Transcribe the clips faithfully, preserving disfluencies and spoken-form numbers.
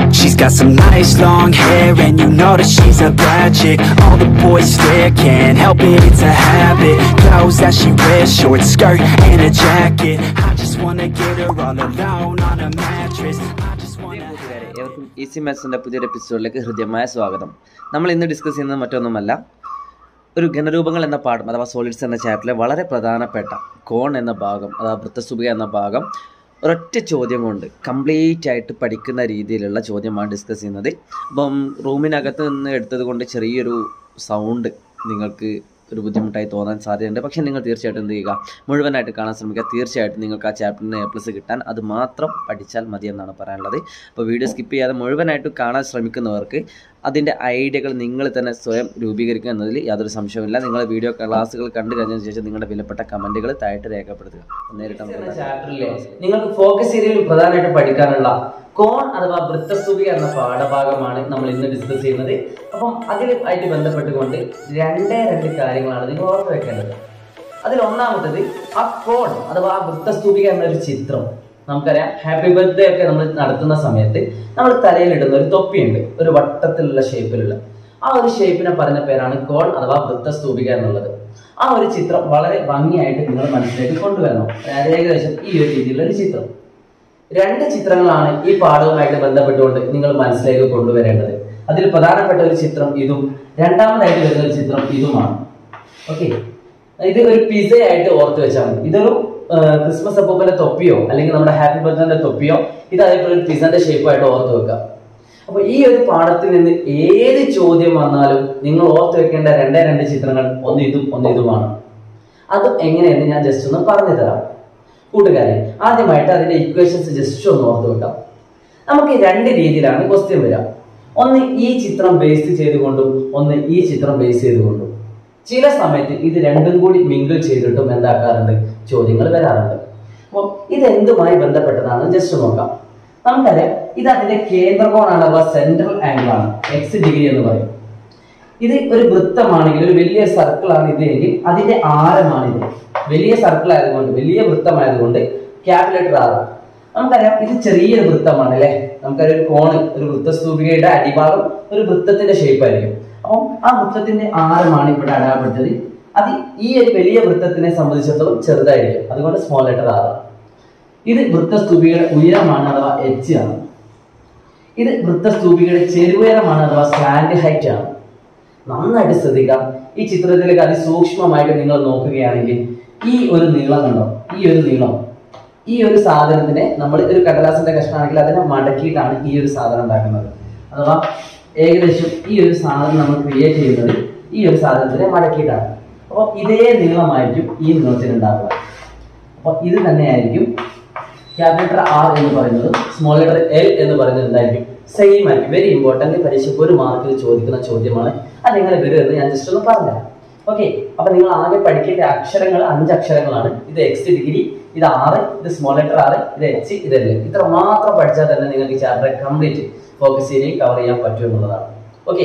She's got some nice long hair and you know that she's a bad chick. All the boys stare, can't help it, it's a habit. Clothes that she wears, short skirt and a jacket. I just wanna get her all alone on a mattress. I just wanna ഏവർക്കും easy മാത്സിൻ്റെ പുതിയൊരു എപ്പിസോഡിലേക്ക് ഹൃദ്യമായ സ്വാഗതം. നമ്മൾ ഇന്ന് discuss ചെയ്യുന്നത് മറ്റൊന്നുമല്ല, ഒരു ഘനരൂപങ്ങൾ എന്ന പാഠം അഥവാ സോളിഡ്സ് എന്ന ചാപ്റ്ററിലെ വളരെ പ്രധാനപ്പെട്ട കോൺ എന്ന ഭാഗം അഥവാ വൃത്തസ്തൂപിക എന്ന ഭാഗം ഒരൊറ്റ ചോദ്യം കൊണ്ട് കംപ്ലീറ്റ് ആയിട്ട് പഠിക്കുന്ന രീതിയിലുള്ള ചോദ്യമാണ് ഡിസ്കസ് ചെയ്യുന്നത്. അപ്പം റൂമിനകത്ത് നിന്ന് എടുത്തത് കൊണ്ട് ചെറിയൊരു സൗണ്ട് നിങ്ങൾക്ക് ഒരു ബുദ്ധിമുട്ടായി തോന്നാൻ സാധ്യതയുണ്ട്. പക്ഷേ നിങ്ങൾ തീർച്ചയായിട്ടും എന്ത് ചെയ്യുക, മുഴുവനായിട്ട് കാണാൻ ശ്രമിക്കുക. തീർച്ചയായിട്ടും നിങ്ങൾക്ക് ആ ചാപ്റ്ററിന് എ പ്ലസ് കിട്ടാൻ അത് മാത്രം പഠിച്ചാൽ മതി എന്നാണ് പറയാനുള്ളത്. അപ്പോൾ വീഡിയോ സ്കിപ്പ് ചെയ്യാതെ മുഴുവനായിട്ട് കാണാൻ ശ്രമിക്കുന്നവർക്ക് അതിൻ്റെ ഐഡിയകൾ നിങ്ങൾ തന്നെ സ്വയം രൂപീകരിക്കുക എന്നതിൽ യാതൊരു സംശയവുമില്ല. നിങ്ങൾ വീഡിയോ ക്ലാസ്സുകൾ കണ്ടു കഴിഞ്ഞതിന് ശേഷം നിങ്ങളുടെ വിലപ്പെട്ട കമൻറ്റുകൾ താഴെ രേഖപ്പെടുത്തുക. നേരിട്ട് ചാപ്റ്ററിലെ നിങ്ങൾക്ക് ഫോക്കസ് ഏരിയയിൽ പ്രധാനമായിട്ട് പഠിക്കാനുള്ള കോൺ അഥവാ വൃത്തസ്തൂപിക എന്ന പാഠഭാഗമാണ് നമ്മൾ ഇന്ന് ഡിസ്കസ് ചെയ്യുന്നത്. അപ്പം അതിലുമായിട്ട് ബന്ധപ്പെട്ടുകൊണ്ട് രണ്ടേ രണ്ട് കാര്യങ്ങളാണ് നിങ്ങൾ ഓർത്ത് വെക്കേണ്ടത്. അതിൽ ഒന്നാമത്തത് ആ കോൺ അഥവാ ആ വൃത്തസ്തൂപിക എന്നൊരു ചിത്രം. നമുക്കറിയാം, ഹാപ്പി ബർത്ത്ഡേ ഒക്കെ നമ്മൾ നടത്തുന്ന സമയത്ത് നമ്മൾ തലയിലിടുന്ന ഒരു തൊപ്പിയുണ്ട്, ഒരു വട്ടത്തിലുള്ള ഷേപ്പിലുള്ള. ആ ഒരു ഷേപ്പിനെ പറഞ്ഞ പേരാണ് കോൺ അഥവാ വൃത്തസ്തൂപിക എന്നുള്ളത്. ആ ഒരു ചിത്രം വളരെ ഭംഗിയായിട്ട് നിങ്ങൾ മനസ്സിലേക്ക് കൊണ്ടുവരണം. അതായത് ഏകദേശം ഈ ഒരു രീതിയിലുള്ള ഒരു ചിത്രം. രണ്ട് ചിത്രങ്ങളാണ് ഈ പാഠവുമായിട്ട് ബന്ധപ്പെട്ടുകൊണ്ട് നിങ്ങൾ മനസ്സിലേക്ക് കൊണ്ടുവരേണ്ടത്. അതിൽ പ്രധാനപ്പെട്ട ഒരു ചിത്രം ഇതും രണ്ടാമതായിട്ട് വരുന്ന ഒരു ചിത്രം ഇതുമാണ്. ഓക്കെ, ഇത് ഒരു പിസ ആയിട്ട് ഓർത്ത് വെച്ചാൽ മതി. ഇതൊരു ക്രിസ്മസ് അപ്പൂപ്പന്റെ തൊപ്പിയോ അല്ലെങ്കിൽ നമ്മുടെ ഹാപ്പി ബർത്ത്ഡേന്റെ തൊപ്പിയോ ഇത് അതേപോലെ ഒരു പിസന്റെ ഷേപ്പായിട്ട് ഓർത്ത് വെക്കുക. അപ്പൊ ഈ ഒരു പാഠത്തിൽ നിന്ന് ഏത് ചോദ്യം വന്നാലും നിങ്ങൾ ഓർത്ത് വെക്കേണ്ട രണ്ടേ രണ്ട് ചിത്രങ്ങൾ ഒന്ന് ഇതും ഒന്ന് ഇതുമാണ്. അതും എങ്ങനെയെന്ന് ഞാൻ ജസ്റ്റ് ഒന്ന് പറഞ്ഞു തരാം കൂട്ടുകാരെ. ആദ്യമായിട്ട് അതിന്റെ ഇക്വേഷൻസ് ജസ്റ്റ് ഒന്ന് ഓർത്ത് വെക്കാം. നമുക്ക് രണ്ട് രീതിയിലാണ് ക്വസ്റ്റ്യൻ വരിക. ഒന്ന് ഈ ചിത്രം ബേസ് ചെയ്തുകൊണ്ടും ഒന്ന് ഈ ചിത്രം ബേസ് ചെയ്തുകൊണ്ടും. ചില സമയത്ത് ഇത് രണ്ടും കൂടി മിങ്കിൾ ചെയ്തിട്ടും എന്താക്കാറുണ്ട്, ചോദ്യങ്ങൾ വരാറുണ്ട്. അപ്പോൾ ഇതെന്തുമായി ബന്ധപ്പെട്ടതാണ് ജസ്റ്റ് നോക്കാം. നമുക്കറിയാം, ഇത് അതിന്റെ കേന്ദ്രകോണാണ് അഥവാ സെൻട്രൽ ആംഗിൾ ആണ്, എക്സ് ഡിഗ്രി എന്ന് പറയും. ഇത് ഒരു വൃത്തമാണെങ്കിൽ, ഒരു വലിയ സർക്കിൾ ആണ് ഇത് എങ്കിൽ അതിന്റെ ആരമാണിത്. വലിയ സർക്കിൾ ആയതുകൊണ്ട്, വലിയ വൃത്തമായതുകൊണ്ട് ക്യാപിറ്റൽ ആർ. നമുക്കറിയാം, ഇത് ചെറിയൊരു വൃത്തമാണ് അല്ലെ. നമുക്കറിയാം, ഒരു കോണ്, ഒരു വൃത്തസ്തൂപികയുടെ അടിഭാഗം ഒരു വൃത്തത്തിന്റെ ഷേപ്പ് ആയിരിക്കും. അപ്പം ആ വൃത്തത്തിന്റെ ആരമാണ് ഇവിടെ അടയാളപ്പെട്ടത്. അത് ഈ ഒരു വലിയ വൃത്തത്തിനെ സംബന്ധിച്ചിടത്തോളം ചെറുതായിരിക്കും, അതുകൊണ്ട് സ്മോൾ ലെറ്റർ ആർ. ഇത് വൃത്തസ്തൂപികയുടെ ഉയരമാണ് അഥവാ എച്ച് ആണ്. ഇത് വൃത്തസ്തൂപികയുടെ ചെറുയരമാണ് അഥവാ സ്ലാന്റ് ഹൈറ്റ് ആണ്. നന്നായിട്ട് ശ്രദ്ധിക്കാം. ഈ ചിത്രത്തിലേക്ക് അതിസൂക്ഷ്മമായിട്ട് നിങ്ങൾ നോക്കുകയാണെങ്കിൽ ഈ ഒരു നീളം കണ്ടോ, ഈ ഒരു നീളം, ഈ ഒരു സാധനത്തിനെ നമ്മൾ ഒരു കടലാസിന്റെ കഷ്ണമാണെങ്കിൽ അതിനെ മടക്കിയിട്ടാണ് ഈ ഒരു സാധനം ഉണ്ടാക്കുന്നത്. അഥവാ ഏകദേശം ഈ ഒരു സാധനം നമ്മൾ ക്രിയേറ്റ് ചെയ്യുന്നത് ഈ ഒരു സാധനത്തിനെ മടക്കിയിട്ടാണ്. അപ്പോൾ ഇതേ നീളമായിരിക്കും ഈ നീളത്തിന് ഉണ്ടാകുക. അപ്പോൾ ഇത് തന്നെയായിരിക്കും ക്യാപിറ്റൽ ആർ എന്ന് പറയുന്നത്, സ്മോൾ ലെറ്റർ എൽ എന്ന് പറയുന്നത് എന്തായിരിക്കും, സെയിം ആയിരിക്കും. വെരി ഇമ്പോർട്ടന്റ്, പരീക്ഷയ്ക്ക് ഒരു മാർക്കിൽ ചോദിക്കുന്ന ചോദ്യമാണ്. അത് എങ്ങനെ വരും എന്ന് ഞാൻ ജസ്റ്റ് ഒന്ന് പറഞ്ഞുതരാം. ഓക്കെ, അപ്പൊ നിങ്ങൾ ആകെ പഠിക്കേണ്ട അക്ഷരങ്ങൾ അഞ്ച് അക്ഷരങ്ങളാണ്. ഇത് എക്സ് ഡിഗ്രി, ഇത് ആറ്, ഇത് സ്മോൾ ലെറ്റർ ആറ്, ഇത് എച്ച്, ഇത് എൽ. ഇത്ര മാത്രം പഠിച്ചാൽ തന്നെ നിങ്ങൾക്ക് ചാപ്റ്റർ കംപ്ലീറ്റ് ഫോക്കസ് ഏരിയയിൽ കവർ ചെയ്യാൻ പറ്റും എന്നുള്ളതാണ്. ഓക്കെ,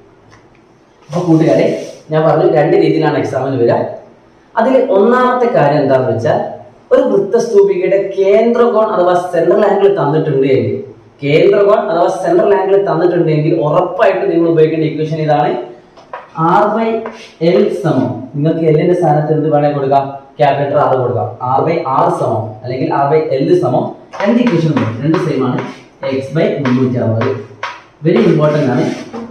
അപ്പൊ കൂട്ടുകാരെ, ഞാൻ പറഞ്ഞു രണ്ട് രീതിയിലാണ് എക്സാമിന് വരിക. അതിൽ ഒന്നാമത്തെ കാര്യം എന്താണെന്ന് വെച്ചാൽ, ഒരു വൃത്തസ്തൂപികയുടെ കേന്ദ്രകോൺ അഥവാ സെൻട്രൽ ആംഗിൾ തന്നിട്ടുണ്ട് എങ്കിൽ, കേന്ദ്രകോൺ അഥവാ സെൻട്രൽ ആംഗിൾ തന്നിട്ടുണ്ടെങ്കിൽ ഉറപ്പായിട്ട് നിങ്ങൾ ഉപയോഗിക്കേണ്ട ഇക്വേഷൻ ഇതാണ്. ആർ ബൈ എൽ സമം, നിങ്ങൾക്ക് എല്ലിന്റെ സ്ഥാനത്ത് എന്ത് വേണമെങ്കിൽ കൊടുക്കാം, ക്യാപിറ്റൽ ആർ കൊടുക്കാം. ആർ ബൈ ആർ സമം അല്ലെങ്കിൽ ആർ ബൈ എൽ സമം രണ്ട് ഇക്വേഷൻ ഉണ്ട്, രണ്ട് സെയിം ആണ്. എക്സ് ബൈ മുന്നൂറ്റി അറുപത്. വെരി ഇമ്പോർട്ടന്റ് ആണ്.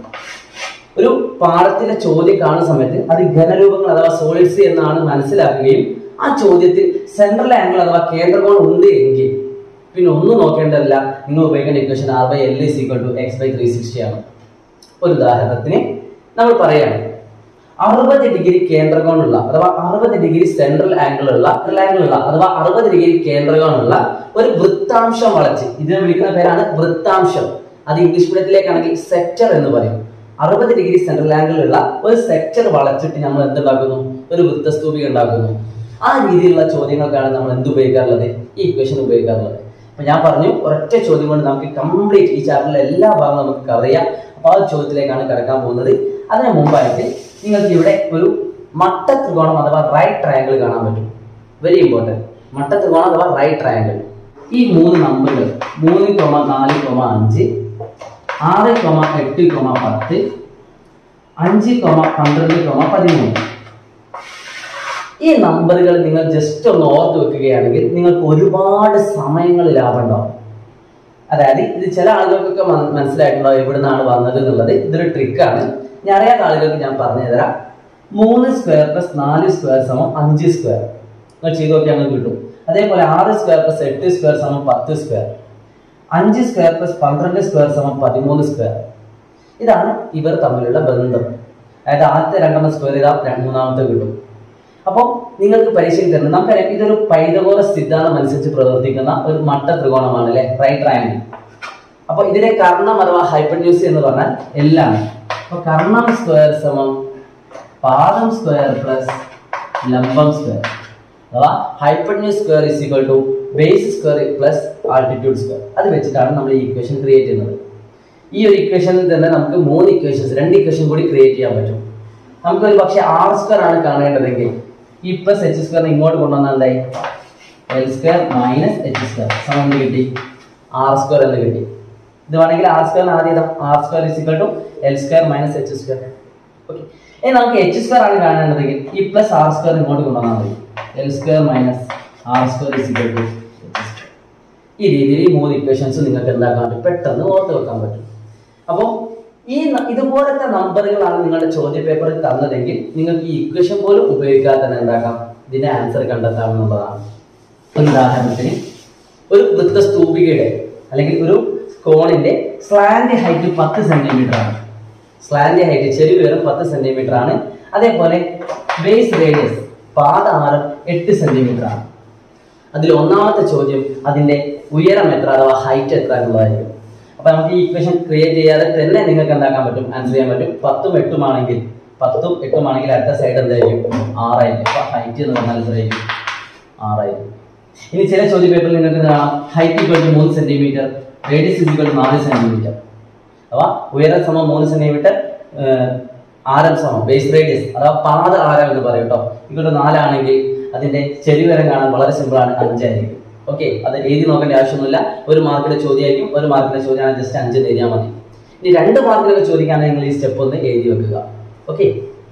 ഒരു പാഠത്തിന്റെ ചോദ്യം കാണുന്ന സമയത്ത് അത് ഘനരൂപങ്ങൾ അഥവാ സോളിഡ്സ് എന്നാണ് മനസ്സിലാക്കുകയും ആ ചോദ്യത്തിൽ സെൻട്രൽ ആംഗിൾ അഥവാ കേന്ദ്രകോൺ ഉണ്ട് എങ്കിൽ പിന്നെ ഒന്നും നോക്കേണ്ടതില്ല, നിങ്ങൾ ഉപയോഗിക്കേണ്ട equation R by L is equal to X by three sixty ആണ്. ഒരു ഉദാഹരണത്തിന് നമ്മൾ പറയാണ്, അറുപത് ഡിഗ്രി കേന്ദ്രകോണുള്ള അഥവാ അറുപത് ഡിഗ്രി സെൻട്രൽ ആംഗിൾ ഉള്ള ആംഗിൾ ഉള്ള അഥവാ അറുപത് ഡിഗ്രി കേന്ദ്രകോണുള്ള ഒരു വൃത്താംശം വളച്ച്, ഇതിനെ വിളിക്കുന്ന പേരാണ് വൃത്താംശം. അത് ഇംഗ്ലീഷ് മീഡിയത്തിലേക്കാണെങ്കിൽ സെക്ടർ എന്ന് പറയും. അറുപത് ഡിഗ്രി സെൻട്രൽ ആംഗിൾ ഉള്ള ഒരു സെക്ടർ വളച്ചിട്ട് നമ്മൾ എന്തുണ്ടാക്കുന്നു, ഒരു വൃത്തസ്തൂപിക ഉണ്ടാക്കുന്നു. ആ രീതിയിലുള്ള ചോദ്യങ്ങൾക്കാണ് നമ്മൾ എന്ത് ഉപയോഗിക്കാറുള്ളത്, ഈ ഇക്വേഷൻ ഉപയോഗിക്കാറുള്ളത്. അപ്പൊ ഞാൻ പറഞ്ഞു, ഒരൊറ്റ ചോദ്യം കൊണ്ട് നമുക്ക് കംപ്ലീറ്റ് ഈ ചാപ്റ്ററിലെ എല്ലാ ഭാഗവും നമുക്ക് കവർ ചെയ്യാം. അപ്പൊ ആ ചോദ്യത്തിലേക്കാണ് കിടക്കാൻ പോകുന്നത്. അതിന് മുമ്പായിട്ട് നിങ്ങൾക്ക് ഇവിടെ ഒരു മട്ട ത്രികോണം അഥവാ റൈറ്റ് ട്രയാങ്കിൾ കാണാൻ പറ്റും. വെരി ഇമ്പോർട്ടന്റ്, മട്ട ത്രികോണം അഥവാ റൈറ്റ് ട്രയാങ്കിൾ. ഈ മൂന്ന് നമ്പറുകൾ മൂന്ന് കൊമ നാല് കൊമ അഞ്ച് ആറ് കോമ എട്ട് കോമ പത്ത്, അഞ്ച് കോമ പന്ത്രണ്ട് കോമ പതിമൂന്ന്. ഈ നമ്പറുകൾ നിങ്ങൾ ജസ്റ്റ് ഒന്ന് ഓർത്ത് വെക്കുകയാണെങ്കിൽ നിങ്ങൾക്ക് ഒരുപാട് സമയങ്ങൾ ലാഭം ഉണ്ടാവും. അതായത് ഇത് ചില ആളുകൾക്കൊക്കെ മനസ്സിലായിട്ടുണ്ടാവും എവിടെ നിന്നാണ് വന്നത് എന്നുള്ളത്. ഇതൊരു ട്രിക്കാണ്. ഞാൻ അറിയാത്ത ആളുകൾക്ക് ഞാൻ പറഞ്ഞു തരാം. മൂന്ന് സ്ക്വയർ പ്ലസ് നാല് സ്ക്വയർ സമം അഞ്ച് സ്ക്വയർ. നിങ്ങൾ ചെയ്ത് നോക്കിയാൽ നിങ്ങൾക്ക് കിട്ടും. അതേപോലെ ആറ് സ്ക്വയർ പ്ലസ് എട്ട് സ്ക്വയർ സമം പത്ത് സ്ക്വയർ, അഞ്ച് സ്ക്വയർ പ്ലസ് പന്ത്രണ്ട് സ്ക്വയർ സമം പതിമൂന്ന് സ്ക്വയർ. ഇതാണ് ഇവർ തമ്മിലുള്ള ബന്ധം. അതായത് ആദ്യത്തെ രണ്ടെണ്ണം സ്ക്വയർ ചെയ്താൽ മൂന്നാമത്തെ കിട്ടും. അപ്പം നിങ്ങൾക്ക് പരീക്ഷയിൽ തരുന്നത് നമുക്കറിയാം, ഇതൊരു പൈതഗോറസ് സിദ്ധാന്തം അനുസരിച്ച് പ്രവർത്തിക്കുന്ന ഒരു മട്ട ത്രികോണമാണ് അല്ലെ, റൈറ്റ് ട്രയാങ്കിൾ. അപ്പൊ ഇതിന്റെ കർണം അഥവാ ഹൈപ്പർന്യൂസ് എന്ന് പറഞ്ഞാൽ എല്ലാം. അപ്പൊ കർണം സ്ക്വയർ സമം പാദം സ്ക്വയർ പ്ലസ് ലംബം സ്ക്വയർ അഥവാ hypotenuse square is equal to base square plus altitude square. അത് വെച്ചിട്ടാണ് നമ്മൾ ഈ ഇക്വേഷൻ ക്രിയേറ്റ് ചെയ്യുന്നത്. ഈ ഒരു ഇക്വേഷനിൽ തന്നെ നമുക്ക് മൂന്ന് ഇക്വേഷൻസ് രണ്ട് ഇക്വേഷൻ കൂടി ക്രിയേറ്റ് ചെയ്യാൻ പറ്റും. നമുക്ക് ഒരു പക്ഷേ ആർ സ്ക്വയർ ആണ് കാണേണ്ടതെങ്കിൽ ഈ പ്ലസ് എച്ച് സ്ക്വയറിനെ ഇങ്ങോട്ട് കൊണ്ടുവന്നാൽ എന്തായി, L square minus H square സമം എന്ന് കിട്ടി, ആർ സ്ക്വയർ എന്ന് കിട്ടി. ഇത് വേണമെങ്കിൽ ആർ സ്ക്വയർ ആദ്യം R square is equal to L square minus H square. Okay, ഇനി നമുക്ക് എച്ച് സ്ക്വയർ ആണ് കാണേണ്ടതെങ്കിൽ ഈ പ്ലസ് ആർ സ്ക്വയർ ഇങ്ങോട്ട് കൊണ്ടുവന്നാൽ മതി, L square minus R square is equal to H square. ഈ രീതിയിൽ ഈ മൂന്ന് ഇക്വേഷൻസ് നിങ്ങൾക്ക് എന്താക്കാൻ പറ്റും, പെട്ടെന്ന് ഓർത്ത് വെക്കാൻ പറ്റും. അപ്പം ഈ ഇതുപോലത്തെ നമ്പറുകളാണ് നിങ്ങളുടെ ചോദ്യ പേപ്പറിൽ തന്നതെങ്കിൽ നിങ്ങൾക്ക് ഈ ഇക്വേഷൻ പോലും ഉപയോഗിക്കാതെ തന്നെ എന്താക്കാം, ഇതിന്റെ ആൻസർ കണ്ടെത്താമെന്നുള്ളതാണ്. ഒരു ഉദാഹരണത്തിന് ഒരു വൃത്തസ്തൂപികയുടെ അല്ലെങ്കിൽ ഒരു കോണിന്റെ സ്ലാന്റ് ഹൈറ്റ് പത്ത് സെന്റിമീറ്റർ ആണ്. സ്ലാന്റ് ഹൈറ്റ് ചെരിവ് ഉയരം പത്ത് സെന്റിമീറ്റർ ആണ്. അതേപോലെ ബേസ് റേഡിയസ് പാദ ആരം എട്ട് സെന്റിമീറ്റർ ആണ്. അതിൽ ഒന്നാമത്തെ ചോദ്യം അതിന്റെ ഉയരം എത്ര അഥവാ ഹൈറ്റ് എത്ര എന്നുള്ളതായിരിക്കും. അപ്പൊ നമുക്ക് ഈ ഇക്വേഷൻ ക്രിയേറ്റ് ചെയ്യാതെ തന്നെ നിങ്ങൾക്ക് എന്താക്കാൻ പറ്റും, ആൻസർ ചെയ്യാൻ പറ്റും. പത്തും എട്ടും ആണെങ്കിൽ പത്തും എട്ടും ആണെങ്കിൽ അടുത്ത സൈഡ് എന്തായിരിക്കും, ആറായിരിക്കും. അപ്പൊ ഹൈറ്റ് എന്ന് പറഞ്ഞാൽ എത്രയായിരിക്കും, ആറായിരിക്കും. ഇനി ചില ചോദ്യ പേപ്പറിൽ നിങ്ങൾക്ക് കാണാം ഹൈറ്റ് ഇക്വൽ ടു മൂന്ന് സെന്റിമീറ്റർ, റേഡിയസ് ഇക്വൽ ടു നാല് സെന്റിമീറ്റർ. അഥവാ ഉയരം സമം മൂന്ന് സെന്റിമീറ്റർ, ആരം സമം ബേസ് റേഡിയസ് അഥവാ പാദ ആരം എന്ന് പറയും കേട്ടോ, ഇക്വൽ ടു നാലാണെങ്കിൽ അതിന്റെ ചെരിവരം കാണാൻ വളരെ സിമ്പിൾ ആണ്, അഞ്ചായിരിക്കും. ഓക്കെ, അത് എഴുതി നോക്കേണ്ട ആവശ്യമൊന്നുമില്ല. ഒരു മാർക്കിന്റെ ചോദ്യമായിരിക്കും, ഒരു മാർക്കിന്റെ ചോദ്യമാണ് ജസ്റ്റ് അഞ്ച് എഴുതിയാൽ മതി. ഇനി രണ്ട് മാർക്കിനൊക്കെ ചോദിക്കുകയാണെങ്കിൽ നിങ്ങൾ ഈ സ്റ്റെപ്പ് ഒന്ന് എഴുതി വെക്കുക. ഓക്കെ,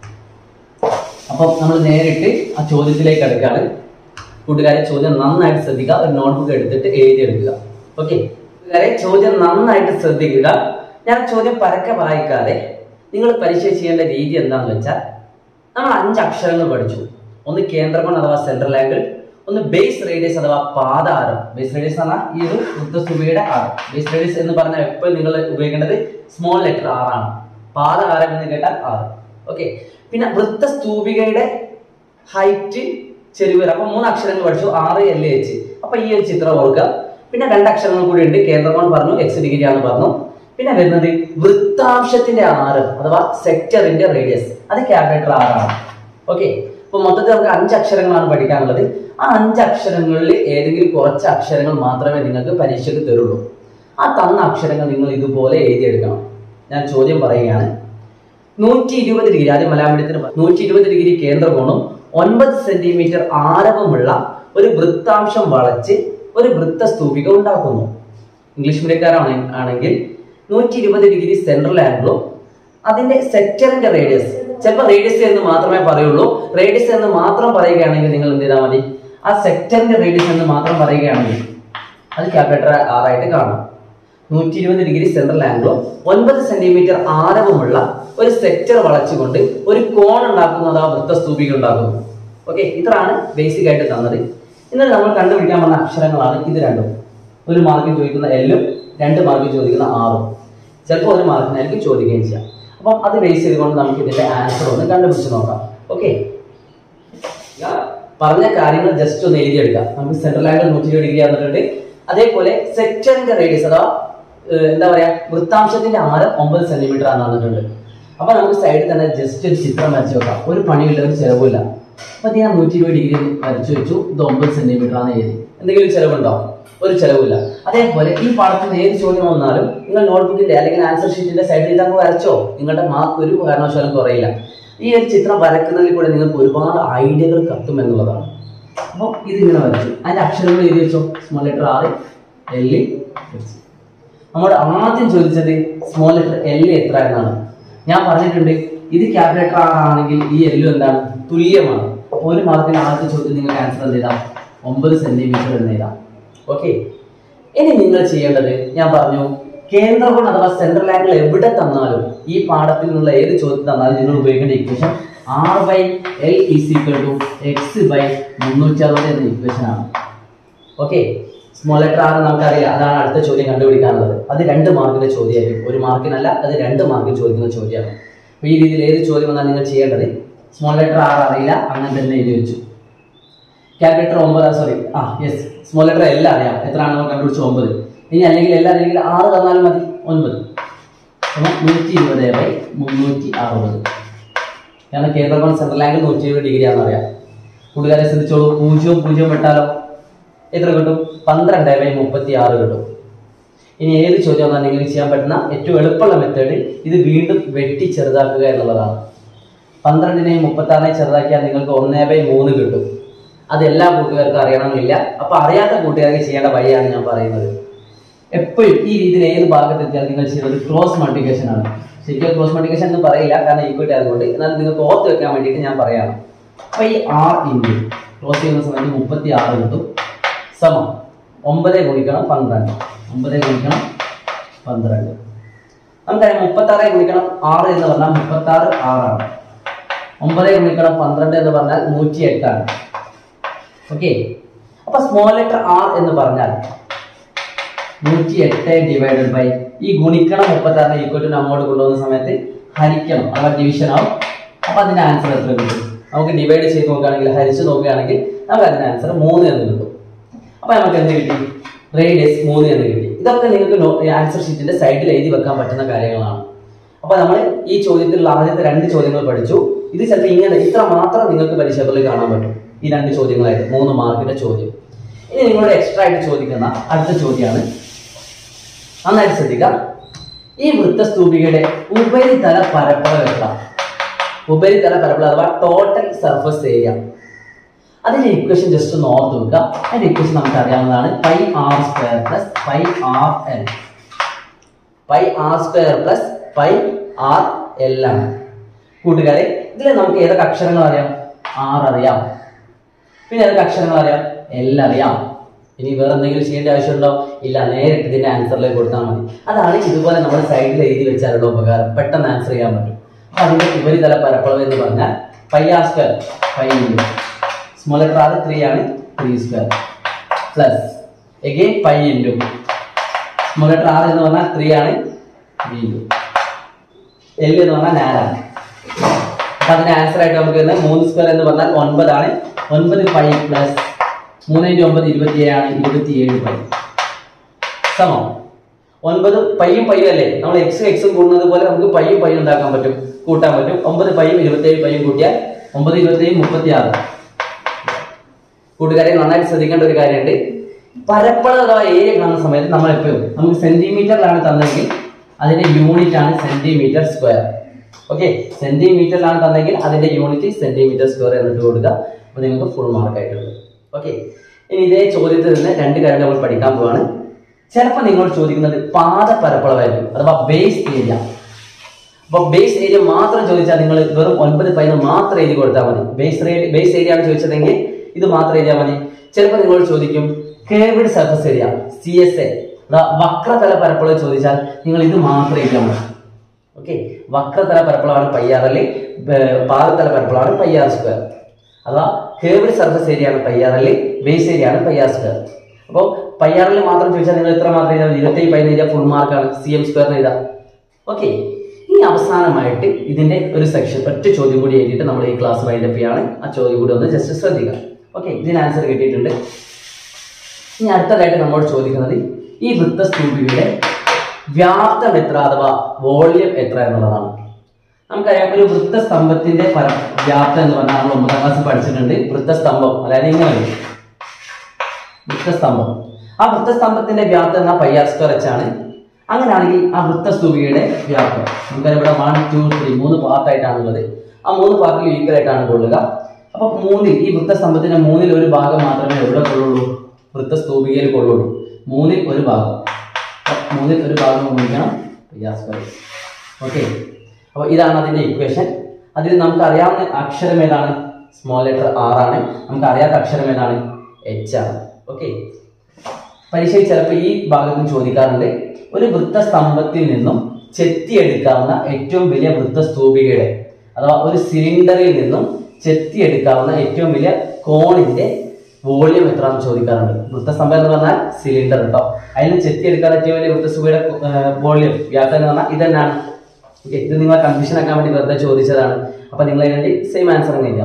അപ്പം നമ്മൾ നേരിട്ട് ആ ചോദ്യത്തിലേക്ക് എടുക്കുകയാണ്. കൂട്ടുകാരെ ചോദ്യം നന്നായിട്ട് ശ്രദ്ധിക്കുക, ഒരു നോട്ട്ബുക്ക് എടുത്തിട്ട് എഴുതിയെടുക്കുക. ഓക്കെ കൂട്ടുകാരെ, ചോദ്യം നന്നായിട്ട് ശ്രദ്ധിക്കുക. ഞാൻ ചോദ്യം പരക്കെ വായിക്കാതെ നിങ്ങൾ പരീക്ഷ ചെയ്യേണ്ട രീതി എന്താണെന്ന് വെച്ചാൽ, നമ്മൾ അഞ്ച് അക്ഷരങ്ങൾ പഠിച്ചു. ഒന്ന് കേന്ദ്രകോൺ അഥവാ സെൻട്രൽ ആംഗിൾ, ഒന്ന് ബേസ് റേഡിയസ് അഥവാ പാദ ആരം. ബേസ് റേഡിയസ് എന്ന് പറഞ്ഞാൽ ഈ ഒരു വൃത്തസ്തൂപികയുടെ ആരം. ബേസ് റേഡിയസ് എന്ന് പറഞ്ഞാൽ എപ്പോഴും നിങ്ങൾ ഉപയോഗിക്കേണ്ടത് സ്മോൾ ലെറ്റർ ആർ ആണ്. പാദ ആരം എന്ന് കേട്ടാൽ ആറ്. ഓക്കെ, പിന്നെ വൃത്തസ്തൂപികയുടെ ഹൈറ്റ് ചെരിവ്. അപ്പൊ മൂന്ന് അക്ഷരങ്ങൾ പഠിച്ചു, ആറ് എൽ എച്ച്. അപ്പൊ ഈ ഒരു ചിത്രം ഓർക്കുക. പിന്നെ രണ്ട് അക്ഷരങ്ങൾ കൂടി ഉണ്ട്, കേന്ദ്രകോൺ പറഞ്ഞു, എക്സ് ഡിഗ്രി ആണെന്ന് പറഞ്ഞു. പിന്നെ വരുന്നത് വൃത്താംശത്തിന്റെ ആരം അഥവാ സെക്ടറിന്റെ റേഡിയസ്, അത് ക്യാപിറ്റൽ ആർ ആണ്. ഓക്കെ, അപ്പൊ മൊത്തത്തിൽ നമുക്ക് അഞ്ച് അക്ഷരങ്ങളാണ് പഠിക്കാനുള്ളത്. ആ അഞ്ച് അക്ഷരങ്ങളിൽ ഏതെങ്കിലും കുറച്ച് അക്ഷരങ്ങൾ മാത്രമേ നിങ്ങൾക്ക് പരീക്ഷയ്ക്ക് തരുള്ളൂ. ആ തന്ന അക്ഷരങ്ങൾ നിങ്ങൾ ഇതുപോലെ എഴുതിയെടുക്കണം. ഞാൻ ചോദ്യം പറയുകയാണ്. നൂറ്റി ഇരുപത് ഡിഗ്രി ആദ്യം മലയാളം മീഡിയത്തിന് നൂറ്റി ഇരുപത് ഡിഗ്രി കേന്ദ്രകോണും ഒൻപത് സെന്റിമീറ്റർ ആരവുമുള്ള ഒരു വൃത്താംശം വളച്ച് ഒരു വൃത്തസ്തൂപിക ഉണ്ടാക്കുന്നു. ഇംഗ്ലീഷ് മീഡിയക്കാരാണ് ആണെങ്കിൽ നൂറ്റി ഇരുപത് ഡിഗ്രി സെൻട്രൽ ആംഗിളും അതിന്റെ സെക്ടറിന്റെ റേഡിയസ്, ചിലപ്പോൾ റേഡിയസ് എന്ന് മാത്രമേ പറയുള്ളൂ. റേഡിയസ് എന്ന് മാത്രം പറയുകയാണെങ്കിൽ നിങ്ങൾ എന്ത് ചെയ്താൽ മതി, ആ സെക്ടറിന്റെ റേഡിയസ് എന്ന് മാത്രം പറയുകയാണെങ്കിൽ അത് ക്യാപിറ്റൽ ആർ ആയിട്ട് കാണും. നൂറ്റി ഇരുപത് ഡിഗ്രി സെൻട്രൽ ആംഗിളും ഒൻപത് സെന്റിമീറ്റർ ആരവുമുള്ള ഒരു സെക്ടർ വളച്ചുകൊണ്ട് ഒരു കോൺ ഉണ്ടാക്കുന്നത് ആ വൃത്തസ്തൂപിക ഉണ്ടാക്കുന്നു. ഓക്കെ, ഇത്രയാണ് ബേസിക് ആയിട്ട് തന്നത്. ഇന്നലെ നമ്മൾ കണ്ടുപിടിക്കാൻ വന്ന അക്ഷരങ്ങളാണ് ഇത് രണ്ടും. ഒരു മാർക്കിന് ചോദിക്കുന്ന എല്ലും രണ്ട് മാർക്കിന് ചോദിക്കുന്ന ആറും. ചിലപ്പോൾ ഒരു മാർക്കിനായിരിക്കും ചോദിക്കുകയും ചെയ്യാം. അപ്പം അത് ബേസ് ചെയ്തുകൊണ്ട് നമുക്ക് ഇതിന്റെ ആൻസർ ഒന്ന് കണ്ടുപിടിച്ച് നോക്കാം. ഓക്കെ, പറഞ്ഞ കാര്യങ്ങൾ ജസ്റ്റ് ഒന്ന് എഴുതിയെടുക്കാം. നമുക്ക് സെൻട്രൽ ആംഗിൾ നൂറ്റി ഇരുപത് ഡിഗ്രി ആണെന്നുണ്ട്. അതേപോലെ സെക്ടറിന്റെ റേഡിയസ് അഥവാ എന്താ പറയാ വൃത്താംശത്തിന്റെ ആരം ഒമ്പത് സെന്റിമീറ്റർ ആണ് തന്നിട്ടുണ്ട്. അപ്പൊ നമുക്ക് സൈഡിൽ തന്നെ ജസ്റ്റ് ഒരു ചിത്രം വരച്ചു വെക്കാം. ഒരു പണിയില്ല, ഒരു ചെലവില്ല. അപ്പൊ ഞാൻ നൂറ്റി ഇരുപത് ഡിഗ്രി വരച്ചു വെച്ചു. ഇത് ഒമ്പത് സെന്റിമീറ്റർ ആണ് എഴുതി. എന്തെങ്കിലും ചെലവുണ്ടോ? ഒരു ചെലവില്ല. അതേപോലെ ഈ പാഠത്തിന് ഏത് ചോദ്യം വന്നാലും നിങ്ങൾ നോട്ട്ബുക്കിന്റെ അല്ലെങ്കിൽ ആൻസർ ഷീറ്റിന്റെ സൈഡിൽ ഇതങ്ങ് വരച്ചോ, നിങ്ങളുടെ മാർക്ക് ഒരു കാരണവശാലും കുറയില്ല. ഈ ഒരു ചിത്രം വരക്കുന്നതിൽ കൂടെ നിങ്ങൾക്ക് ഒരുപാട് ഐഡിയകൾ കത്തും എന്നുള്ളതാണ്. അപ്പോൾ ഇതിങ്ങനെ വരച്ചു. അതിന്റെ അക്ഷരങ്ങൾ എഴുതി വെച്ചോ. Small letter R, L, H. നമ്മൾ ആദ്യം ചോദിച്ചത് സ്മോൾ ലെറ്റർ എൽ എത്ര എന്നാണ്. ഞാൻ പറഞ്ഞിട്ടുണ്ട് ഇത് ക്യാപിറ്റൽ ലെറ്റർ ആർ ആണെങ്കിൽ ഈ എല്ലും എന്താണ് തുല്യമാണ്. അപ്പോൾ ഒരു മാർക്കിന് ആദ്യത്തെ ചോദ്യം നിങ്ങൾക്ക് ആൻസർ എന്ത് ചെയ്താം ഒമ്പത് സെന്റിമീറ്റർ എന്ന് എഴുതാം. ഓക്കെ, ഇനി നിങ്ങൾ ചെയ്യേണ്ടത് ഞാൻ പറഞ്ഞു കേന്ദ്രകോൺ അഥവാ സെൻട്രൽ ആംഗിൾ എവിടെ തന്നാലും ഈ പാഠത്തിൽ നിന്നുള്ള ഏത് ചോദ്യം തന്നാലും നിങ്ങൾ ഉപയോഗിക്കേണ്ട equation R by L is equal to X by മുന്നൂറ്റി അറുപത് എന്ന ഇക്വേഷൻ ആണ്. ഓക്കെ, സ്മോൾ ലെറ്റർ ആർ നമുക്കറിയാം, അതാണ് അടുത്ത ചോദ്യം കണ്ടുപിടിക്കാനുള്ളത്. അത് രണ്ട് മാർക്കിന്റെ ചോദ്യമായിരിക്കും, ഒരു മാർക്കിനല്ല, അത് രണ്ട് മാർക്കിന് ചോദിക്കുന്ന ചോദ്യമാണ്. അപ്പോൾ ഈ രീതിയിൽ ഏത് ചോദ്യം വന്നാൽ നിങ്ങൾ ചെയ്യേണ്ടത് സ്മോൾ ലെറ്റർ ആർ അറിയില്ല അങ്ങനെ തന്നെ എഴുതി വെച്ചു. ക്യാപിറ്റൽ ലെറ്റർ ഒമ്പത് സോറി ആ യെസ് സ്മോൾ ലെറ്റർ എല്ലാം അറിയാം, എത്രയാണ് നമ്മൾ കണ്ടുപിടിച്ചു ഒമ്പത്. ഇനി അല്ലെങ്കിൽ എല്ലാം അല്ലെങ്കിൽ ആറ് തന്നാലും മതി ഒൻപത്. നൂറ്റി ഇരുപത് ബൈ മുന്നൂറ്റി അറുപത്. കാരണം കേന്ദ്രകോൺ സെൻട്രൽ ആംഗിൾ നൂറ്റി ഇരുപത് ഡിഗ്രി ആണെന്ന് അറിയാം. കൂട്ടുകാരെ ശ്രദ്ധിച്ചോളൂ, പൂജ്യവും പൂജ്യവും വിട്ടാലോ എത്ര കിട്ടും? പന്ത്രണ്ട് ബൈ മുപ്പത്തി ആറ് കിട്ടും. ഇനി ഏത് ചോദ്യം വന്നാൽ നിങ്ങൾക്ക് ചെയ്യാൻ പറ്റുന്ന ഏറ്റവും എളുപ്പമുള്ള മെത്തേഡ് ഇത് വീണ്ടും വെട്ടി ചെറുതാക്കുക എന്നുള്ളതാണ്. പന്ത്രണ്ടിനെയും മുപ്പത്തി ആറിനെയും ചെറുതാക്കിയാൽ നിങ്ങൾക്ക് ഒന്നേ ബൈ മൂന്ന് കിട്ടും. അത് എല്ലാ കൂട്ടുകാർക്കും അറിയണമെന്നില്ല. അപ്പൊ അറിയാത്ത കൂട്ടുകാർക്ക് ചെയ്യേണ്ട വഴിയാണ് ഞാൻ പറയുന്നത്. എപ്പോഴും ഈ രീതിയിൽ ഏത് ഭാഗത്തെത്തിയാൽ നിങ്ങൾ ചെയ്യുന്നത് ക്രോസ് മൾട്ടിപ്ലിക്കേഷൻ ആണ്. ശരിക്കും ക്രോസ് മൾട്ടിപ്ലിക്കേഷൻ എന്ന് പറയില്ല, കാരണം ഈക്വറ്റി ആയതുകൊണ്ട്. എന്നാൽ നിങ്ങൾക്ക് ഓർത്ത് വെക്കാൻ വേണ്ടിയിട്ട് ഞാൻ പറയാണ്. അപ്പൊ ഈ ആർ ഇൻറ്റു ക്രോസ് ചെയ്യുന്ന സമയത്ത് മുപ്പത്തി ആറ് കിട്ടും സമം ഒമ്പത് ഗുണിക്കണം പന്ത്രണ്ട്. ഒമ്പത് ഗുണിക്കണം പന്ത്രണ്ട് നമുക്കറിയാം. മുപ്പത്തി ആറ് ഗുണിക്കണം ആറ് എന്ന് പറഞ്ഞാൽ മുപ്പത്തി ആറ് ആറാണ്. ഒമ്പത് ഗുണിക്കണം പന്ത്രണ്ട് എന്ന് പറഞ്ഞാൽ നൂറ്റി എട്ടാണ്. ഓക്കെ, അപ്പൊ സ്മോൾ ലെറ്റർ ആർ എന്ന് പറഞ്ഞാൽ നൂറ്റി എട്ട് ഡിവൈഡഡ് ബൈ ഈ ഗുണിക്കണം മുപ്പത്തി ആറിന് ഈക്വൽ ടു അങ്ങോട്ട് കൊണ്ടുപോകുന്ന സമയത്ത് ഹരിക്കണം, അഥവാ ഡിവിഷൻ ആവും. അപ്പൊ അതിന്റെ ആൻസർ എത്ര കിട്ടും? നമുക്ക് ഡിവൈഡ് ചെയ്ത് നോക്കുകയാണെങ്കിൽ, ഹരിച്ച് നോക്കുകയാണെങ്കിൽ നമുക്ക് അതിന്റെ ആൻസർ മൂന്ന് എന്ന് കിട്ടും. അപ്പൊ നമുക്ക് എന്ത് കിട്ടി? റേഡിയസ് മൂന്ന് എന്ന് കിട്ടി. ഇതൊക്കെ നിങ്ങൾക്ക് ആൻസർ ഷീറ്റിന്റെ സൈഡിൽ എഴുതി വെക്കാൻ പറ്റുന്ന കാര്യങ്ങളാണ്. അപ്പൊ നമ്മൾ ഈ ചോദ്യത്തിലുള്ള ആദ്യത്തെ രണ്ട് ചോദ്യങ്ങൾ പഠിച്ചു. ഇത് ചിലപ്പോൾ ഇങ്ങനെ ഇത്ര മാത്രം നിങ്ങൾക്ക് പരീക്ഷകളിൽ കാണാൻ പറ്റും. ഈ രണ്ട് ചോദ്യങ്ങളായിട്ട് മൂന്ന് മാർക്കിന്റെ ചോദ്യം. ഇനി നിങ്ങളോട് എക്സ്ട്രാ ആയിട്ട് ചോദിക്കുന്ന അടുത്ത ചോദ്യമാണ്, നന്നായിട്ട് ശ്രദ്ധിക്കാം. ഈ വൃത്തസ്തൂപികയുടെ ഉപരിതല പരപ്പളവ് എത്ര? ഉപരിതല പരപ്പളവ് അഥവാ ടോട്ടൽ സർഫസ് ഏരിയ. അതിന്റെ ഇക്വേഷൻ ജസ്റ്റ് ഒന്ന് ഓർത്ത് വെക്കുക. അതിന്റെ ഇക്വേഷൻ നമുക്ക് അറിയാവുന്നതാണ്, pi R square plus pi R L. Pi R square plus pi R L ആണ്. കൂട്ടുകാരെ, ഇതിൽ നമുക്ക് ഏതൊക്കെ അക്ഷരങ്ങൾ അറിയാം? ആർ അറിയാം, പിന്നെ ഏതൊക്കെ അക്ഷരങ്ങൾ അറിയാം? എൽ അറിയാം. ഇനി വേറെ എന്തെങ്കിലും ചെയ്യേണ്ട ആവശ്യമുണ്ടോ? ഇല്ല, നേരിട്ട് ഇതിന്റെ ആൻസറിലേക്ക് കൊടുത്താൽ മതി. അതാണ് ഇതുപോലെ നമ്മൾ സൈഡിൽ എഴുതി വെച്ചാലുള്ള ഉപകാരം, പെട്ടെന്ന് ആൻസർ ചെയ്യാൻ പറ്റും. അപ്പൊ അതിന്റെ ഉപരിതല പരപ്പളവ് എന്ന് പറഞ്ഞാൽ pi R square pi into small letter R three ആണ്, three square plus again pi into small letter R എന്ന് പറഞ്ഞാൽ ത്രീ ആണ്, ത്രീ ഇൻറ്റു എൽ എന്ന് പറഞ്ഞാൽ നാലാണ്. അപ്പൊ അതിന്റെ ആൻസർ ആയിട്ട് നമുക്ക് വരുന്നത് മൂന്ന് സ്ക്വയർ എന്ന് പറഞ്ഞാൽ ഒൻപതാണ്. ഒൻപത് പൈ പ്ലസ് മൂന്ന് ഇൻറ്റു ഒമ്പത് ഇരുപത്തി ഏഴാണ്, ഇരുപത്തി ഏഴ് പൈ സമം ഒൻപത് പയ്യും പയ്യും അല്ലേ? നമ്മൾ എക്സും എക്സും കൂടുന്നത് പോലെ നമുക്ക് പയ്യും പയ്യും ഉണ്ടാക്കാൻ പറ്റും, കൂട്ടാൻ പറ്റും. ഒമ്പത് പയ്യും ഇരുപത്തി ഏഴ് പയ്യും കൂട്ടിയാൽ ഒമ്പത് ഇരുപത്തി ഏഴ് മുപ്പത്തി ആറ്. കൂട്ടുകാരെ നന്നായിട്ട് ശ്രദ്ധിക്കേണ്ട ഒരു കാര്യമുണ്ട്. പരപ്പളവ് അഥവാ ഏരിയ കാണുന്ന സമയത്ത് നമ്മൾ എപ്പോഴും നമുക്ക് സെന്റിമീറ്ററിലാണ് തന്നെങ്കിൽ അതിന്റെ യൂണിറ്റ് ആണ് സെന്റിമീറ്റർ സ്ക്വയർ. ഓക്കെ, സെന്റിമീറ്ററിലാണ് തന്നെങ്കിൽ അതിന്റെ യൂണിറ്റ് സെന്റിമീറ്റർ സ്ക്വയർ എന്നിട്ട് കൊടുക്കുക. അപ്പൊ നിങ്ങൾക്ക് ഫുൾ മാർക്ക് ആയിട്ടുണ്ട്. ഓക്കെ, ഇനി ഇതേ ചോദ്യത്തിൽ നിന്ന് രണ്ട് കാര്യം നമ്മൾ പഠിക്കാൻ പോവാണ്. ചിലപ്പോൾ നിങ്ങളോട് ചോദിക്കുന്നത് പാദ പരപ്പളവായിരിക്കും, അഥവാ ബേസ് ഏരിയ. അപ്പൊ ബേസ് ഏരിയ മാത്രം ചോദിച്ചാൽ നിങ്ങൾ വെറും ഒൻപത് പൈന്ന് മാത്രം എഴുതി കൊടുത്താൽ മതി. ബേസ് ബേസ് ഏരിയ ആണ് ചോദിച്ചതെങ്കിൽ ഇത് മാത്രം എഴുതിയാൽ മതി. ചിലപ്പോൾ നിങ്ങളോട് ചോദിക്കും curved surface area C S A, വക്രതല പരപ്പളവ് ചോദിച്ചാൽ നിങ്ങൾ ഇത് മാത്രം എഴുതിയാൽ മതി. ഓക്കെ, വക്രതല പരപ്പളവാണ് പൈ ആർ അല്ലെ, പാദതല പരപ്പളവാണ് പൈ ആർ സ്ക്വയർ. അഥവാ കേർവ്ഡ് സർഫസ് ഏരിയ ആണ് പൈ ആർ അല്ലെ, ബേസ് ഏരിയ ആണ് പൈ ആർ സ്ക്വയർ. അപ്പോൾ പൈ ആറിൽ മാത്രം ചോദിച്ചാൽ നിങ്ങൾ എത്ര മാത്രം എഴുതാം? ഇരുപത്തി പൈന്ന് എഴുതിയാൽ ഫുൾ മാർക്കാണ്, സി എം സ്ക്വയറിന് എഴുതാം. ഓക്കെ, ഇനി അവസാനമായിട്ട് ഇതിന്റെ ഒരു സെക്ഷൻ ഒറ്റ ചോദ്യം കൂടി എഴുതിയിട്ട് നമ്മൾ ഈ ക്ലാസ് വൈൻഡപ്പ് ചെയ്യാണ്. ആ ചോദ്യം കൂടി ഒന്ന് ജസ്റ്റ് ശ്രദ്ധിക്കാം. ഓക്കെ, ഇതിന് ആൻസർ കിട്ടിയിട്ടുണ്ട്. ഇനി അടുത്തതായിട്ട് നമ്മോട് ചോദിക്കുന്നത് ഈ വൃത്തസ്തൂപിയുടെ വ്യാപ്തം എത്ര അഥവാ വോളിയം എത്ര എന്നുള്ളതാണ്. നമുക്കറിയാം ഒരു വൃത്തസ്തംഭത്തിന്റെ വ്യാപ്തം എന്ന് പറഞ്ഞാൽ നമ്മൾ ഒമ്പതാം ക്ലാസ് പഠിച്ചിട്ടുണ്ട്. വൃത്തസ്തംഭം അതായത് ഇങ്ങനെ വൃത്തസ്തംഭം, ആ വൃത്തസ്തംഭത്തിന്റെ വ്യാപ്തം എന്നാൽ പൈ ആർ സ്ക്വയർ എച്ച് ആണ്. അങ്ങനെയാണെങ്കിൽ ആ വൃത്തസ്തൂപികയുടെ വ്യാപ്തം നമുക്കറിയാം ഇവിടെ വൺ ടു ത്രീ മൂന്ന് പാർട്ടായിട്ടാണുള്ളത്. ആ മൂന്ന് പാർട്ടിൽ ഈക്വൽ ആയിട്ടാണ് കൊള്ളുക. അപ്പൊ മൂന്നിൽ ഈ വൃത്തസ്തംഭത്തിന്റെ മൂന്നിൽ ഒരു ഭാഗം മാത്രമേ എവിടെ കൊള്ളുള്ളൂ? വൃത്തസ്തൂപികയിൽ കൊള്ളുള്ളൂ. മൂന്നിൽ ഒരു ഭാഗം മൂന്നിൽ ഒരു ഭാഗം ഗുണിക്കണം പി ആർ സ്ക്വയർ. ഓക്കെ, അപ്പോൾ ഇതാണ് അതിൻ്റെ ഇക്വേഷൻ. അതിൽ നമുക്ക് അറിയാവുന്ന അക്ഷരം ഏതാണ്? സ്മോൾ ലെറ്റർ ആർ ആണ്. നമുക്ക് അറിയാത്ത അക്ഷരം ഏതാണ്? എച്ച് ആണ്. ഓക്കെ, പരീക്ഷയിൽ ചിലപ്പോൾ ഈ ഭാഗത്തും ചോദിക്കാറുണ്ട്, ഒരു വൃത്തസ്തംഭത്തിൽ നിന്നും ചെത്തിയെടുക്കാവുന്ന ഏറ്റവും വലിയ വൃത്തസ്തൂപികയുടെ അഥവാ ഒരു സിലിണ്ടറിൽ നിന്നും ചെത്തിയെടുക്കാവുന്ന ഏറ്റവും വലിയ കോണിന്റെ വോളിയം എത്രയാണെന്ന് ചോദിക്കാറുണ്ട്. വൃത്തസ്തംഭം എന്ന് പറഞ്ഞാൽ സിലിണ്ടർ കേട്ടോ. അതിന് ചെത്തിയെടുക്കാത്ത ഏറ്റവും വലിയ വൃത്തസ്തൂപിയുടെ വോളിയം വ്യാപ്തം എന്ന് പറഞ്ഞാൽ ഇത് തന്നെയാണ്. ഓക്കെ, ഇത് നിങ്ങളെ കൺഫ്യൂഷൻ ആക്കാൻ വേണ്ടി വെറുതെ ചോദിച്ചതാണ്. അപ്പൊ നിങ്ങൾ അതിന് വേണ്ടി സെയിം ആൻസർ കഴിഞ്ഞാൽ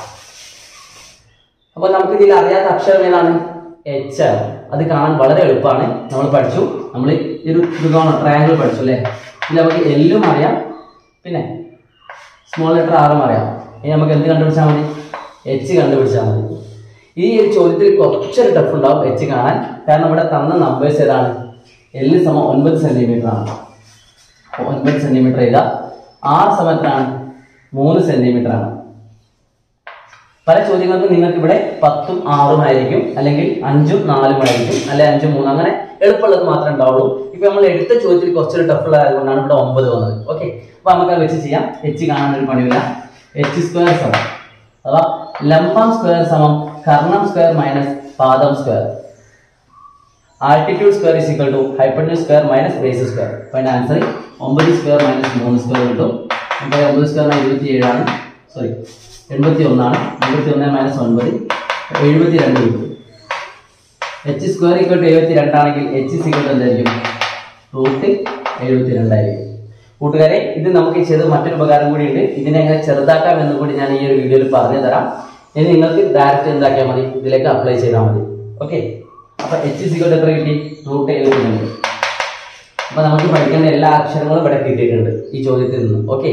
അപ്പൊ നമുക്ക് ഇതിൽ അറിയാത്ത അക്ഷരം ഏതാണ്? എച്ച് ആണ്. അത് കാണാൻ വളരെ എളുപ്പമാണ്. നമ്മൾ പഠിച്ചു, നമ്മൾ ഈ ഒരു ത്രികോണം ട്രയാങ്കിൾ പഠിച്ചു അല്ലേ. പിന്നെ നമുക്ക് എല്ലും അറിയാം, പിന്നെ സ്മോൾ ലെറ്റർ ആറും അറിയാം. ഇനി നമുക്ക് എന്ത് കണ്ടുപിടിച്ചാൽ മതി? എച്ച് കണ്ടുപിടിച്ചാൽ മതി. ഈ ഒരു ചോദ്യത്തിൽ കുറച്ചൊരു ടഫ് ഉണ്ടാവും എച്ച് കാണാൻ. കാരണം ഇവിടെ തന്ന നമ്പേഴ്സ് ഏതാണ്? എല്ല് സമം ഒൻപത് സെന്റിമീറ്റർ ആണ്. ഒൻപത് സെന്റിമീറ്റർ എഴുതാം. ആറ് സമയത്താണ് മൂന്ന് സെന്റിമീറ്റർ ആണ്. പല ചോദ്യങ്ങൾക്കും നിങ്ങൾക്ക് ഇവിടെ പത്തും ആറും ആയിരിക്കും, അല്ലെങ്കിൽ അഞ്ചും നാലും ആയിരിക്കും, അല്ലെങ്കിൽ അഞ്ചും മൂന്നും, അങ്ങനെ എളുപ്പമുള്ളത് മാത്രമേ ഉണ്ടാവുള്ളൂ. ഇപ്പൊ നമ്മൾ എടുത്ത ചോദ്യത്തിൽ കുറച്ചൊരു ടഫുള്ള ആയതുകൊണ്ടാണ് ഇവിടെ ഒമ്പത് വന്നത്. ഓക്കെ, അപ്പൊ നമുക്ക് വെച്ച് ചെയ്യാം. എച്ച് കാണാൻ ഒരു പണിയില്ല. എച്ച് സ്ക്വയർ സമം അഥവാ ലംബം സ്ക്വയർ സമം കർണം സ്ക്വയർ മൈനസ് പാദം square. Altitude square is equal to hypotenuse square minus base square. അപ്പൊ അതിന്റെ ആൻസർ ഒമ്പത് സ്ക്വയർ മൈനസ് മൂന്ന് സ്ക്വയർ കിട്ടും. അപ്പൊ ഒമ്പത് സ്ക്വയർ ഇരുപത്തി ഏഴാണ്, സോറി എൺപത്തി ഒന്നാണ്. എൺപത്തി ഒന്ന് മൈനസ് ഒൻപത് എഴുപത്തി രണ്ട് കിട്ടും. എച്ച് സ്ക്വയർ ഈക്വൽ ടു എഴുപത്തി രണ്ടാണെങ്കിൽ എച്ച് ഈക്വൽ ടു എന്തായിരിക്കും? റൂട്ട് എഴുപത്തി രണ്ടായിരിക്കും. കൂട്ടുകാരെ, ഇത് നമുക്ക് ചെയ്ത് മറ്റൊരു ഉപകാരം കൂടിയുണ്ട്. ഇതിനെ എങ്ങനെ ചെറുതാക്കാം എന്ന് കൂടി ഞാൻ ഈ ഒരു വീഡിയോയിൽ പറഞ്ഞു തരാം. ഇനി നിങ്ങൾക്ക് ഡയറക്റ്റ് എന്താക്കിയാൽ മതി, ഇതിലേക്ക് അപ്ലൈ ചെയ്താൽ മതി. ഓക്കെ, അപ്പൊ എച്ച് ഈക്വൽ ടു എത്ര കിട്ടി? റൂട്ട് എഴുപത്തി രണ്ട്. അപ്പൊ നമുക്ക് പഠിക്കേണ്ട എല്ലാ അക്ഷരങ്ങളും ഇവിടെ കിട്ടിയിട്ടുണ്ട് ഈ ചോദ്യത്തിൽ നിന്ന്. ഓക്കെ,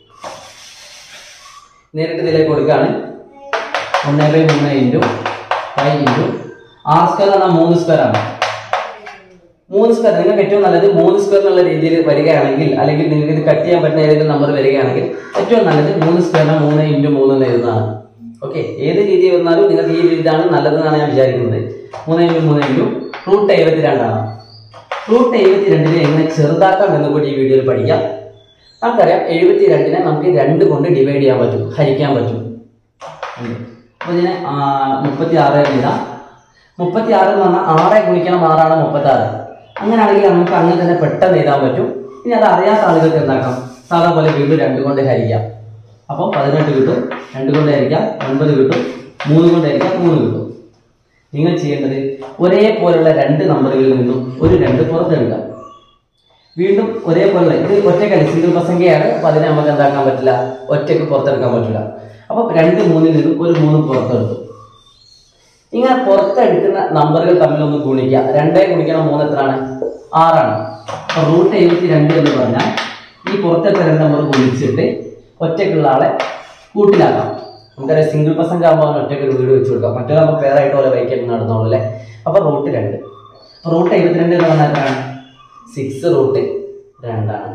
നേരിട്ട് ഇതിലേക്ക് കൊടുക്കുകയാണ്. ഒന്ന് ബൈ മൂന്ന് into five into R square എന്നാൽ മൂന്ന് സ്ക്വയർ ആണ്. മൂന്ന് സ്ക്വയർ നിങ്ങൾക്ക് ഏറ്റവും നല്ലത് മൂന്ന് സ്ക്വയർ എന്നുള്ള രീതിയിൽ വരികയാണെങ്കിൽ, അല്ലെങ്കിൽ നിങ്ങൾക്ക് ഇത് കട്ട് ചെയ്യാൻ പറ്റുന്ന ഏതെങ്കിലും നമ്പർ വരികയാണെങ്കിൽ ഏറ്റവും നല്ലത് മൂന്ന് സ്ക്വയറിനെ മൂന്ന് ഇൻറ്റു മൂന്ന് എന്ന് എഴുതുന്നതാണ്. ഓക്കെ, ഏത് രീതി വന്നാലും നിങ്ങൾക്ക് ഈ രീതിയാണ് നല്ലതെന്നാണ് ഞാൻ വിചാരിക്കുന്നത്. മൂന്ന് ഇൻറ്റു മൂന്ന് ഇൻറ്റു റൂട്ട് എഴുപത്തി രണ്ടാണ്. റൂട്ട് എഴുപത്തി രണ്ടിനെ എങ്ങനെ ചെറുതാക്കാം എന്ന് കൂടി ഈ വീഡിയോയിൽ പഠിക്കാം. നമുക്കറിയാം എഴുപത്തി രണ്ടിനെ നമുക്ക് രണ്ട് കൊണ്ട് ഡിവൈഡ് ചെയ്യാൻ പറ്റും, ഹരിക്കാൻ പറ്റും. അപ്പൊ ഇതിനെ മുപ്പത്തി ആറ് എഴുതാം. മുപ്പത്തി ആറ് എന്ന് പറഞ്ഞാൽ ആറ് ഗുണിക്കണം ആറാണ് മുപ്പത്തി ആറ്. അങ്ങനെയാണെങ്കിൽ നമുക്ക് അങ്ങനെ തന്നെ പെട്ടെന്ന് എഴുതാൻ പറ്റും. ഇനി അത് അറിയാത്ത ആളുകൾക്ക് എന്താക്കാം? സാധാ പോലെ വീണ്ടും രണ്ട് കൊണ്ട് ഹരിക്കാം. അപ്പോൾ പതിനെട്ട് കിട്ടും, രണ്ട് കൊണ്ട് ഹരിക്കാം ഒൻപത് കിട്ടും, മൂന്ന് കൊണ്ട് ഹരിക്കാം മൂന്ന് കിട്ടും. നിങ്ങൾ ചെയ്യേണ്ടത് ഒരേപോലുള്ള രണ്ട് നമ്പറുകളിൽ നിന്നും ഒരു രണ്ട് പുറത്തെടുക്കാം. വീണ്ടും ഒരേപോലെ ഇത് ഒറ്റക്കല്ല, സിംഗിൾ പ്രസംഖ്യയാണ്. അപ്പൊ അതിനെ നമുക്ക് എന്താക്കാൻ പറ്റില്ല, ഒറ്റയ്ക്ക് പുറത്തെടുക്കാൻ പറ്റില്ല. അപ്പൊ രണ്ട് മൂന്നിൽ നിന്നും ഒരു മൂന്ന് പുറത്തെടുത്തു. ഇങ്ങനെ പുറത്തെടുക്കുന്ന നമ്പറുകൾ തമ്മിൽ ഒന്ന് ഗുണിക്കുക. രണ്ടേ ഗുണിക്കണം മൂന്ന് എത്രയാണ്? ആറാണ്. അപ്പൊ റൂട്ട് എഴുപത്തി രണ്ട് എന്ന് പറഞ്ഞാൽ ഈ പുറത്തെടുത്ത രണ്ട് നമ്പർ ഗുണിച്ചിട്ട് ഒറ്റയ്ക്കുള്ള ആളെ കൂട്ടിലാക്കാം. നമുക്കറിയാം സിംഗിൾ പ്രസംഖ്യ ആകുമ്പോൾ ഒറ്റയ്ക്ക് ഒരു വീട് വെച്ച് കൊടുക്കാം. മറ്റൊരു നമ്മൾ പേരായിട്ട് പോലെ വൈക്കാൻ നടന്നോളൂ അല്ലേ. അപ്പൊ റൂട്ട് രണ്ട്. റൂട്ട് എഴുപത്തിരണ്ട് എന്ന് പറഞ്ഞാൽ എത്രയാണ്? സിക്സ് റൂട്ട് രണ്ടാണ്.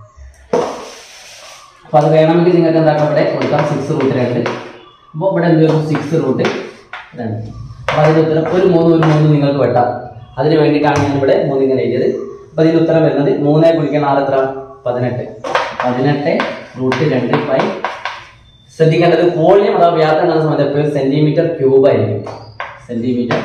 അപ്പൊ അത് വേണമെങ്കിൽ നിങ്ങൾക്ക് എന്താക്കാം, ഇവിടെ കൊടുക്കാം സിക്സ് റൂട്ട് രണ്ട്. അപ്പോൾ ഇവിടെ എന്ത് വരും? സിക്സ് റൂട്ട് രണ്ട്. അപ്പൊ അതിന്റെ ഉത്തരം ഒരു മൂന്ന് ഒരു മൂന്ന് നിങ്ങൾക്ക് വെട്ടാം. അതിന് വേണ്ടിയിട്ടാണ് ഞാൻ ഇവിടെ മൂന്ന് ഇങ്ങനെ എഴുതിയത്. അപ്പൊ അതിന്റെ ഉത്തരം വരുന്നത് മൂന്നേ ഗുണിക്കണം ആറ് എത്ര? പതിനെട്ട്. പതിനെട്ട് റൂട്ട് രണ്ട് ബൈ, ശ്രദ്ധിക്കേണ്ടത് വോളിയം അഥവാ വ്യാപ്തം കാണുന്ന സമയത്ത് എപ്പോഴും സെന്റിമീറ്റർ ക്യൂബ് ആയിരിക്കും. സെന്റിമീറ്റർ.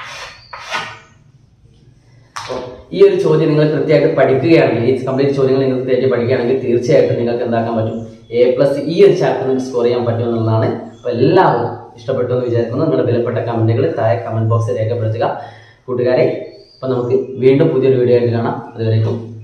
ഈ ഒരു ചോദ്യം നിങ്ങൾ കൃത്യമായിട്ട് പഠിക്കുകയാണെങ്കിൽ, ഈ കംപ്ലീറ്റ് ചോദ്യങ്ങൾ നിങ്ങൾ കൃത്യമായിട്ട് പഠിക്കുകയാണെങ്കിൽ തീർച്ചയായിട്ടും നിങ്ങൾക്ക് എന്താക്കാൻ പറ്റും? എ പ്ലസ് ഈ ഒരു ചാപ്റ്റർ നിങ്ങൾക്ക് സ്കോർ ചെയ്യാൻ പറ്റും എന്നുള്ളതാണ്. അപ്പൊ എല്ലാവരും ഇഷ്ടപ്പെട്ടു എന്ന് വിചാരിക്കുന്നു. നിങ്ങളുടെ വിലപ്പെട്ട കമന്റുകൾ താഴെ കമന്റ് ബോക്സിൽ രേഖപ്പെടുത്തുക കൂട്ടുകാരെ. അപ്പൊ നമുക്ക് വീണ്ടും പുതിയൊരു വീഡിയോ ആയിട്ട് കാണാം. അതുവരേക്കും